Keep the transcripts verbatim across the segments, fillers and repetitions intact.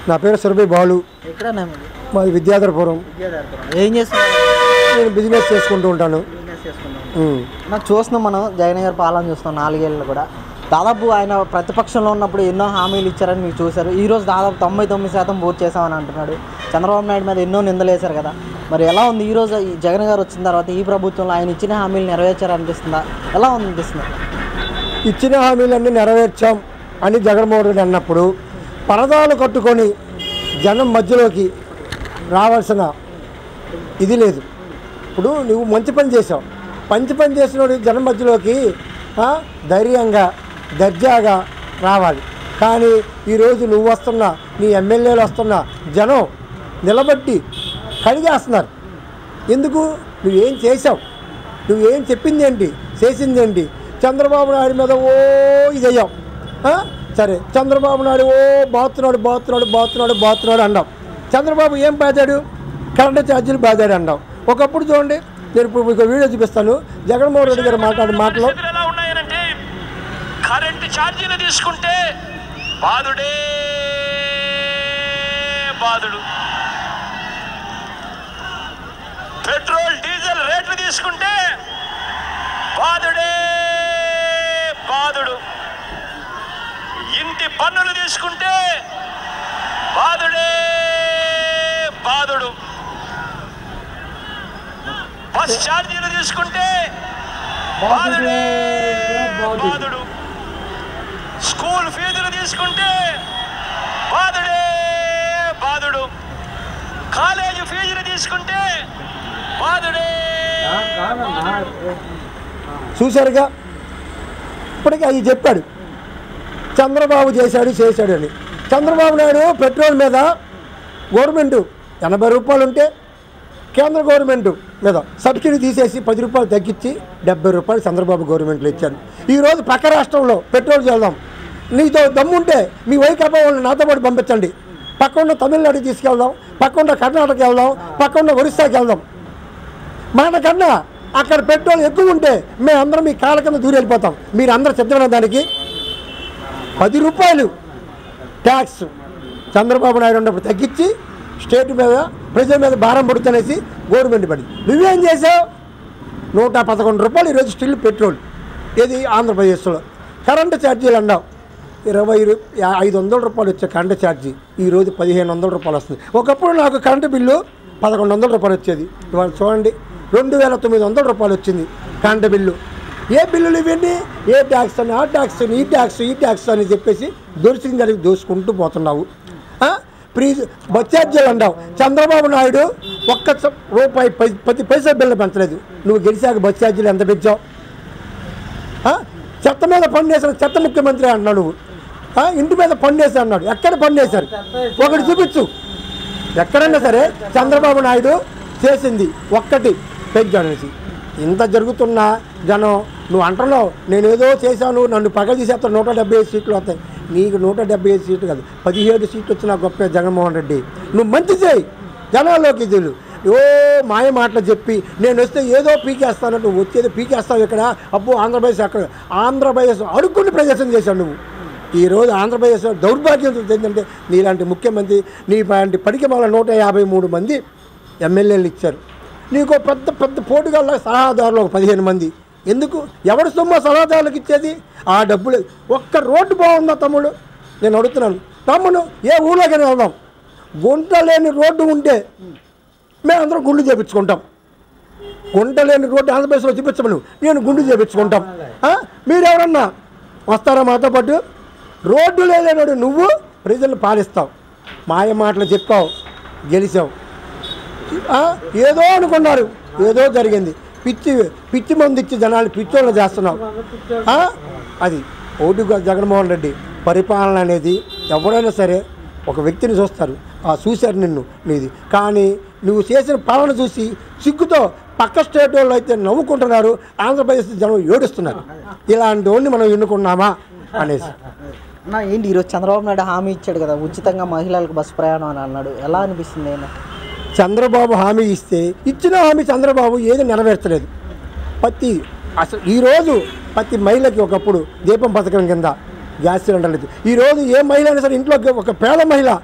నా పేరు సురభి బాలు. ఎక్కడ మాది విద్యాధరపురం. ఏం చేస్తున్నారు? నేను బిజినెస్ చేసుకుంటూ ఉంటాను. నాకు చూస్తున్నాం, మనం జగన్ గారి పాలన చూస్తున్నాం నాలుగేళ్ళు కూడా. దాదాపు ఆయన ప్రతిపక్షంలో ఉన్నప్పుడు ఎన్నో హామీలు ఇచ్చారని మీరు చూశారు. ఈరోజు దాదాపు తొంభై తొమ్మిది శాతం పూర్తి చేశామని అంటున్నాడు. చంద్రబాబు నాయుడు మీద ఎన్నో నిందలు వేశారు కదా, మరి ఎలా ఉంది ఈరోజు ఈ జగన్ గారు వచ్చిన తర్వాత ఈ ప్రభుత్వంలో ఆయన ఇచ్చిన హామీలు నెరవేర్చారనిపిస్తుందా? ఎలా ఉంది అనిపిస్తుంది? ఇచ్చిన హామీలన్నీ నెరవేర్చాం అని జగన్మోహన్ రెడ్డి అన్నప్పుడు పరదాలు కట్టుకొని జనం మధ్యలోకి రావాల్సిన ఇది లేదు. ఇప్పుడు నువ్వు మంచి పని చేసావు, మంచి పని చేసినోడు జనం మధ్యలోకి ధైర్యంగా దర్జాగా రావాలి. కానీ ఈరోజు నువ్వు వస్తున్నా, నీ ఎమ్మెల్యేలు వస్తున్నా జనం నిలబట్టి కడిగేస్తున్నారు. ఎందుకు? నువ్వేం చేసావు, నువ్వేం చెప్పింది ఏంటి, చేసింది ఏంటి? చంద్రబాబు నాయుడు మీద ఓ ఇది అయ్యావు. సరే, చంద్రబాబు నాయుడు ఓ బాతున్నాడు బాతున్నాడు బాతున్నాడు బాతున్నాడు అన్నావు. చంద్రబాబు ఏం బాధాడు? కరెంటు ఛార్జీలు బాధాడు అన్నావు. ఒకప్పుడు చూడండి, నేను ఇప్పుడు మీకు వీడియో చూపిస్తాను. జగన్మోహన్ రెడ్డి గారు మాట్లాడే మాటలు ఎలా ఉన్నాయనంటే, కరెంటు ఛార్జీలు తీసుకుంటే బాధుడే బాధుడు, పెట్రోల్ డీజిల్ రేట్లు తీసుకుంటే బాధుడే బాధుడు, ఇంటి పన్నులు తీసుకుంటే బాధుడే బాధుడు, బస్ ఛార్జీలు తీసుకుంటే బాధుడే బాధుడు, స్కూల్ ఫీజులు తీసుకుంటే బాధుడే బాధుడు, కాలేజీ ఫీజులు తీసుకుంటే బాధుడే. చూశారుగా, ఇప్పటికీ అది చెప్పాడు. చంద్రబాబు చేశాడు చేశాడు అని. చంద్రబాబు నాయుడు పెట్రోల్ మీద గవర్నమెంట్ ఎనభై రూపాయలు ఉంటే కేంద్ర గవర్నమెంట్ మీద సబ్సిడీ తీసేసి పది రూపాయలు తగ్గించి డెబ్బై రూపాయలు చంద్రబాబు గవర్నమెంట్లో ఇచ్చారు. ఈరోజు పక్క రాష్ట్రంలో పెట్రోల్ చేద్దాం, నీతో దమ్ముంటే మీ వైకాపా వాళ్ళని నాతో పాటు పంపించండి, పక్కన్న తమిళనాడుకి తీసుకెళ్దాం, పక్కన్న కర్ణాటక వెళ్దాం, పక్కన్న ఒరిస్సాకి వెళ్దాం. మనకన్నా అక్కడ పెట్రోల్ ఎక్కువ ఉంటే మేము అందరం మీ కాళ్ళ కింద దూరి వెళ్ళిపోతాం. మీరు అందరూ సిద్ధమైన దానికి పది రూపాయలు ట్యాక్స్ చంద్రబాబు నాయుడు ఉన్నప్పుడు తగ్గించి స్టేట్ మీద ప్రజల మీద భారం పడుతునేసి గవర్నమెంట్ పడి నువ్వేం చేసావు? నూట పదకొండు రూపాయలు ఈరోజు స్టిల్ పెట్రోల్. ఏది ఆంధ్రప్రదేశ్లో కరెంటు ఛార్జీలు అన్నావు ఇరవై ఐదు వందల రూపాయలు వచ్చే కరెంటు ఛార్జీ ఈరోజు పదిహేను వందల రూపాయలు వస్తుంది. ఒకప్పుడు నాకు కరెంటు బిల్లు పదకొండు వందల రూపాయలు వచ్చేది, ఇవాళ చూడండి రెండు వేల తొమ్మిది వందల రూపాయలు వచ్చింది కరెంటు బిల్లు. ఏ బిల్లులు ఇవన్నీ? ఏ ట్యాక్స్ అని, ఆ ట్యాక్స్ అని, ఈ ట్యాక్స్ ఈ ట్యాక్స్ అని చెప్పేసి దొరికిన దానికి దోసుకుంటూ పోతున్నావు. ప్రీ బస్ ఛార్జీలు అంటావు. చంద్రబాబు నాయుడు ఒక్క రూపాయి పది పైసా బిల్లు పెంచలేదు. నువ్వు గెలిచాక బస్ ఛార్జీలు ఎంత పెంచావు? చెత్త మీద పన్ను వేసిన చెత్త ముఖ్యమంత్రి అన్నాడు నువ్వు. ఇంటి మీద పన్ను వేసి అన్నాడు. ఎక్కడ పన్ను వేశారు? ఒకటి చూపించు. ఎక్కడైనా సరే చంద్రబాబు నాయుడు చేసింది ఒక్కటి పెంచాడనేసి. ఇంత జరుగుతున్నా జనం నువ్వు అంటున్నావు నేనేదో చేశాను, నన్ను పగ తీసేస్తాను, నూట డెబ్బై ఐదు సీట్లు వస్తాయి. నీకు నూట డెబ్బై ఐదు సీట్లు కాదు, పదిహేడు సీట్లు వచ్చినా గొప్ప జగన్మోహన్ రెడ్డి. నువ్వు మంచి చేయి, జనాల్లోకి తెలుగు. ఓ మాయ మాటలు చెప్పి నేను వస్తే ఏదో పీకేస్తాను, నువ్వు వచ్చేది పీకేస్తావు. ఇక్కడ అబ్బో ఆంధ్రప్రదేశ్ అక్కడ ఆంధ్రప్రదేశ్ అడుక్కుని ప్రదర్శన చేశావు నువ్వు. ఈరోజు ఆంధ్రప్రదేశ్ దౌర్భాగ్యం ఏంటంటే నీలాంటి ముఖ్యమంత్రి, నీ లాంటి పడికి మళ్ళీ నూట యాభై మూడు మంది ఎమ్మెల్యేలు ఇచ్చారు. నీకు పెద్ద పెద్ద పోటుగాళ్ళ సలహాదారులు ఒక పదిహేను మంది. ఎందుకు? ఎవరి సొమ్ము సలహాదారులకు ఇచ్చేది? ఆ డబ్బులు. ఒక్క రోడ్డు బాగుందా తమ్ముడు? నేను అడుగుతున్నాను. తమ్ముడు ఏ ఊళ్ళోకి వెళ్దాం, గుంట లేని రోడ్డు ఉంటే మేమందరం గుండు చేపించుకుంటాం. గుంట లేని రోడ్డు ఆంధ్రప్రదేశ్లో చూపించమను, నేను గుండు చేపించుకుంటాం. మీరెవరన్నా వస్తారా మాతో పాటు? రోడ్డు లేనాడు నువ్వు ప్రజలను పాలిస్తావు. మాయ మాటలు చెప్పావు, గెలిచావు. ఏదో అనుకున్నారు, ఏదో జరిగింది. పిచ్చి పిచ్చి మంది ఇచ్చి జనాలు పిచ్చోళ్ళు చేస్తున్నావు. అది ఓటు. జగన్మోహన్ రెడ్డి పరిపాలన అనేది ఎవరైనా సరే ఒక వ్యక్తిని చూస్తారు, ఆ చూశారు నిన్ను నీది. కానీ నువ్వు చేసిన పాలన చూసి సిగ్గుతో పక్క స్టేట్ వాళ్ళు అయితే నవ్వుకుంటున్నారు, ఆంధ్రప్రదేశ్ జనం ఏడుస్తున్నారు. ఇలాంటి వాడిని మనం ఎన్నుకున్నామా అనేసి. నా ఏంటి ఈరోజు చంద్రబాబు నాయుడు హామీ ఇచ్చాడు కదా, ఉచితంగా మహిళలకు బస్సు ప్రయాణం అని అన్నాడు. ఎలా అనిపిస్తుంది? అయినా చంద్రబాబు హామీ ఇస్తే ఇచ్చిన హామీ చంద్రబాబు ఏది నెరవేర్చలేదు. ప్రతి అసలు ఈరోజు ప్రతి మహిళకి ఒకప్పుడు దీపం పథకం కింద గ్యాస్ సిలిండర్ లేదు. ఈరోజు ఏ మహిళ అయినా సరే ఇంట్లో ఒక పేద మహిళ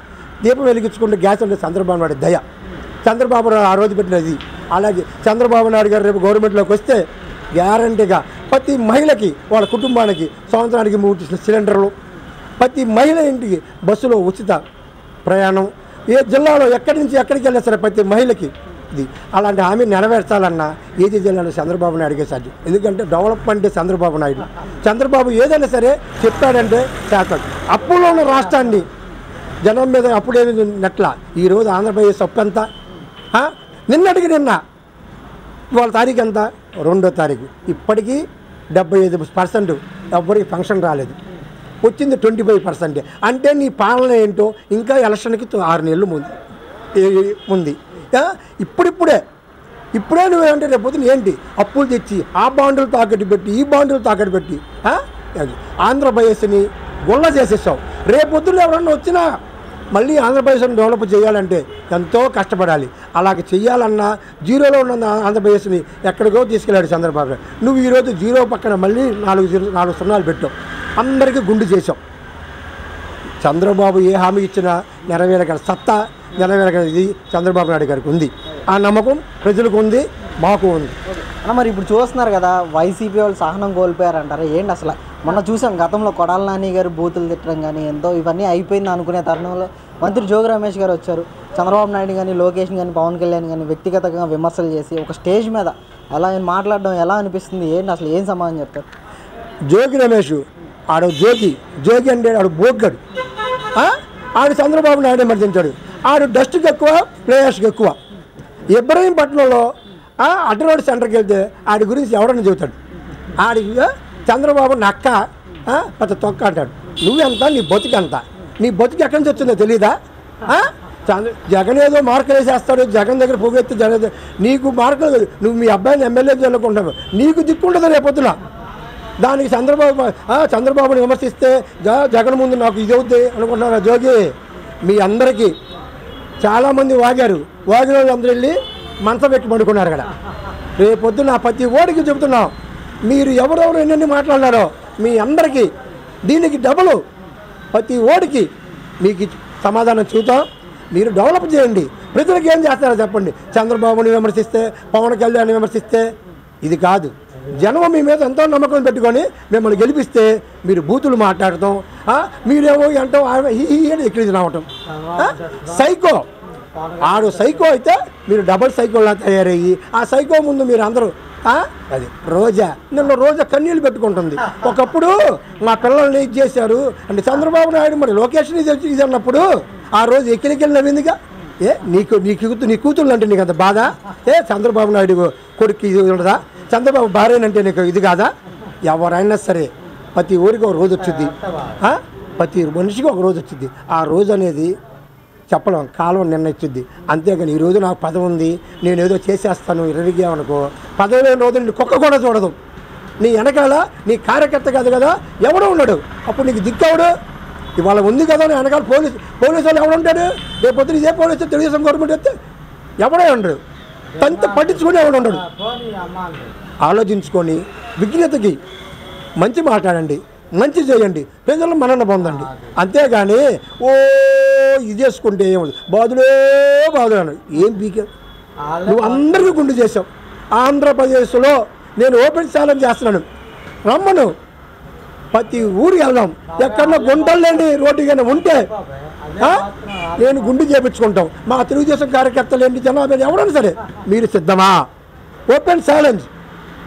దీపం వెలిగించుకుంటే గ్యాస్ అంటే చంద్రబాబు నాయుడు దయ. చంద్రబాబు నాయుడు ఆ రోజు పెట్టినది. అలాగే చంద్రబాబు నాయుడు గారు రేపు గవర్నమెంట్లోకి వస్తే గ్యారంటీగా ప్రతి మహిళకి వాళ్ళ కుటుంబానికి సంవత్సరానికి మూడు సిలిండర్లు, ప్రతి మహిళ ఇంటికి బస్సులో ఉచిత ప్రయాణం, ఏ జిల్లాలో ఎక్కడి నుంచి ఎక్కడికి వెళ్ళినా సరే ప్రతి మహిళకి ఇది. అలాంటి హామీ నెరవేర్చాలన్నా ఏది జిల్లాలో చంద్రబాబు నాయుడుకే సాధ్యం. ఎందుకంటే డెవలప్మెంట్ చంద్రబాబు నాయుడు. చంద్రబాబు ఏదైనా సరే చెప్పాడంటే చేస్తాడు. అప్పులో ఉన్న రాష్ట్రాన్ని జనం మీద అప్పుడేమి నెట్ల. ఈరోజు ఆంధ్రప్రదేశ్ అప్పు ఎంత? నిన్నటికి నిన్న ఇవాళ తారీఖు ఎంత? రెండో తారీఖు. ఇప్పటికీ డెబ్బై ఐదు పర్సెంట్ ఎవరికి ఫంక్షన్ రాలేదు. వచ్చింది ట్వంటీ ఫైవ్ పర్సెంట్. అంటే నీ పాలన ఏంటో ఇంకా ఎలక్షన్కి ఆరు నెలలు ముందు ఉంది. ఇప్పుడిప్పుడే ఇప్పుడే నువ్వు అంటే రేపు పొద్దున ఏంటి అప్పులు తెచ్చి ఆ బాండ్లు తాకట్టు పెట్టి ఈ బాండ్లు తాకట్టు పెట్టి ఆంధ్రప్రదేశ్ని గుల్ల చేసేసావు. రేపు పొద్దున్న ఎవరన్నా వచ్చినా మళ్ళీ ఆంధ్రప్రదేశ్ని డెవలప్ చేయాలంటే ఎంతో కష్టపడాలి. అలాగే చెయ్యాలన్నా జీరోలో ఉన్న ఆంధ్రప్రదేశ్ని ఎక్కడికో తీసుకెళ్ళాడు చంద్రబాబు నాయుడు. నువ్వు ఈరోజు జీరో పక్కన మళ్ళీ నాలుగు జీరో నాలుగు సున్నాలు పెట్టావు. అందరికీ గుండు చేసావు. చంద్రబాబు ఏ హామీ ఇచ్చినా నెరవేరగల సత్తా, నెరవేరగల ఇది చంద్రబాబు నాయుడు గారికి ఉంది. ఆ నమ్మకం ప్రజలకు ఉంది, మాకు ఉంది. అన్న మరి ఇప్పుడు చూస్తున్నారు కదా వైసీపీ వాళ్ళు సహనం కోల్పోయారంటారా ఏంటి అసలు? మొన్న చూసాం గతంలో కొడాల నాని గారు బూతులు తిట్టడం కానీ ఎంతో ఇవన్నీ అయిపోయింది అనుకునే తరుణంలో మంత్రి జోగి రమేష్ గారు వచ్చారు. చంద్రబాబు నాయుడు కానీ లోకేష్ కానీ పవన్ కళ్యాణ్ కానీ వ్యక్తిగతంగా విమర్శలు చేసి ఒక స్టేజ్ మీద అలా మాట్లాడడం ఎలా అనిపిస్తుంది? ఏంటి అసలు ఏం సమాధానం చెప్తారు? జోగి రమేష్ ఆడు జోగి జోగి అంటే ఆడు బోగ్గడు. ఆడు చంద్రబాబు నాయుడు విమర్శించాడు. ఆడు డస్ట్కి ఎక్కువ, ప్లేయర్స్కి ఎక్కువ. ఇబ్రహీంపట్నంలో అడ్డ రోడ్ సెంటర్కి వెళ్తే ఆడి గురించి ఎవడన్నా చెబుతాడు. ఆడి చంద్రబాబు నక్క పెద్ద తొక్క అంటాడు. నువ్వెంత, నీ బతుకంత, నీ బతుకు ఎక్కడి నుంచి వచ్చిందో తెలీదా? జగన్ ఏదో మార్కులు వేసేస్తాడు, జగన్ దగ్గర పోగెత్తి జగన్ నీకు మార్కులు, నువ్వు మీ అబ్బాయిని ఎమ్మెల్యే చల్లుకుంటావు, నీకు దిక్కుంటుందో రేపొద్దున. దానికి చంద్రబాబు చంద్రబాబుని విమర్శిస్తే జగన్ ముందు నాకు ఇది అవుద్ది అనుకుంటున్నారా? జోగి మీ అందరికీ చాలామంది వాగారు. వాగిన వాళ్ళు అందరూ వెళ్ళి మంచం పెట్టి పడుకున్నారు కదా. రేపొద్దున ప్రతి ఓడికి చెబుతున్నాం, మీరు ఎవరెవరు ఎన్నెన్ని మాట్లాడినారో మీ అందరికీ దీనికి డబుల్ ప్రతి ఓడికి మీకు సమాధానం చూద్దాం. మీరు డెవలప్ చేయండి. ప్రజలకు ఏం చేస్తారో చెప్పండి. చంద్రబాబుని విమర్శిస్తే, పవన్ కళ్యాణ్ విమర్శిస్తే ఇది కాదు. జనం మీ మీద ఎంతో నమ్మకం పెట్టుకొని మిమ్మల్ని గెలిపిస్తే మీరు బూతులు మాట్లాడటం, మీరేమో అంటాం ఎక్కించి రావటం. సైకో ఆడు సైకో అయితే మీరు డబల్ సైకోలా తయారయ్యి ఆ సైకో ముందు మీరు అందరూ అది రోజా నిన్న రోజా కన్నీళ్ళు పెట్టుకుంటుంది. ఒకప్పుడు మా పిల్లల్ని ఇది చేశారు అంటే చంద్రబాబు నాయుడు మరి లొకేషన్ ఇది ఇది అన్నప్పుడు ఆ రోజు ఎక్కిలికెళ్ళి నవ్విందిగా. ఏ నీకు నీ కూతురు నీ కూతుళ్ళు అంటే నీకు అంత బాధ? ఏ చంద్రబాబు నాయుడు కొడుకు ఇది ఉండదా? చంద్రబాబు భార్యనంటే నీకు ఇది కాదా? ఎవరైనా సరే ప్రతి ఊరికి ఒక రోజు వచ్చింది, ప్రతి మనిషికి ఒక రోజు వచ్చింది. ఆ రోజు అనేది చెప్పలేం, కాలం నిర్ణయించుద్ది. అంతేగాని ఈరోజు నాకు పదవి ఉంది, నేను ఏదో చేసేస్తాను ఇరవిగామనుకో, పదవి లేని రోజు నీ కుక్క కూడా చూడదు. నీ వెనకాల నీ కార్యకర్త కాదు కదా ఎవడో ఉన్నాడు, అప్పుడు నీకు దిక్కవుడు. ఇవాళ ఉంది కదా నీ వెనకాల పోలీసు పోలీసు వాళ్ళు ఎవడుంటాడు? రేపు పొద్దున ఇదే పోలీసు తెలుగుదేశం గవర్నమెంట్ వస్తే ఎవడే ఉండడు, తంత పట్టించుకొని ఎవడు ఉండడు. ఆలోచించుకొని విజ్ఞతకి మంచి మాట్లాడండి, మంచి చేయండి, ప్రజలు మనల్ని పొందండి. అంతేగాని ఓ ఇది చేసుకుంటే ఏముంది బాధులే బాధులు ఏం పీకే నువ్వు అందరికీ గుండు చేసావు. ఆంధ్రప్రదేశ్లో నేను ఓపెన్ ఛాలెంజ్ చేస్తున్నాను, రమ్మను ప్రతి ఊరికి వెళ్దాం. ఎక్కడన్నా గుంటలు లేని రోడ్డుగానే ఉంటే నేను గుండు చేపించుకుంటాం. మా తెలుగుదేశం కార్యకర్తలు ఏంటి జనాభా ఎవరైనా సరే మీరు సిద్ధమా? Open challenge.